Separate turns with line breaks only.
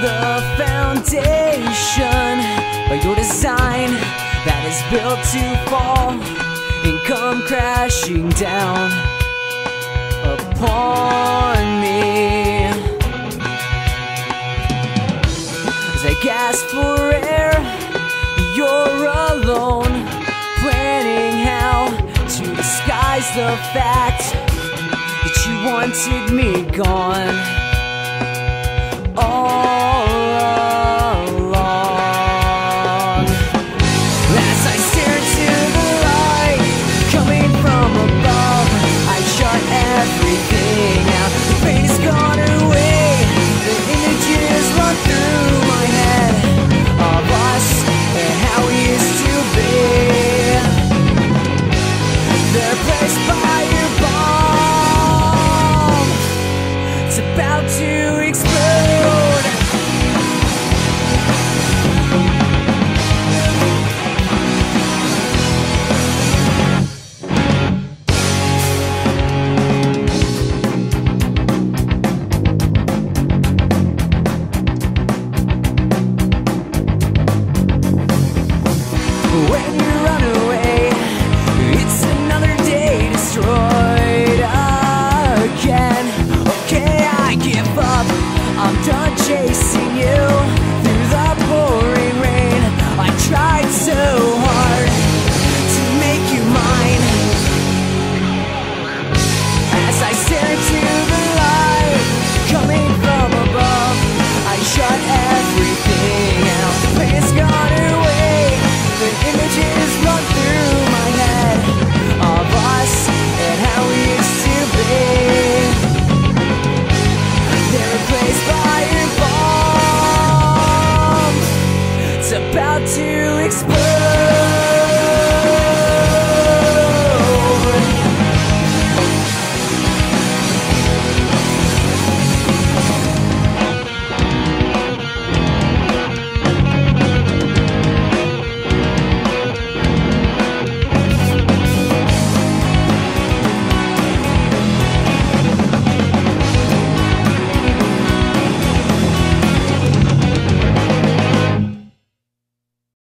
the foundation by your design that is built to fall and come crashing down upon me. As I gasp for air, you're alone, planning how to disguise the fact that you wanted me gone. All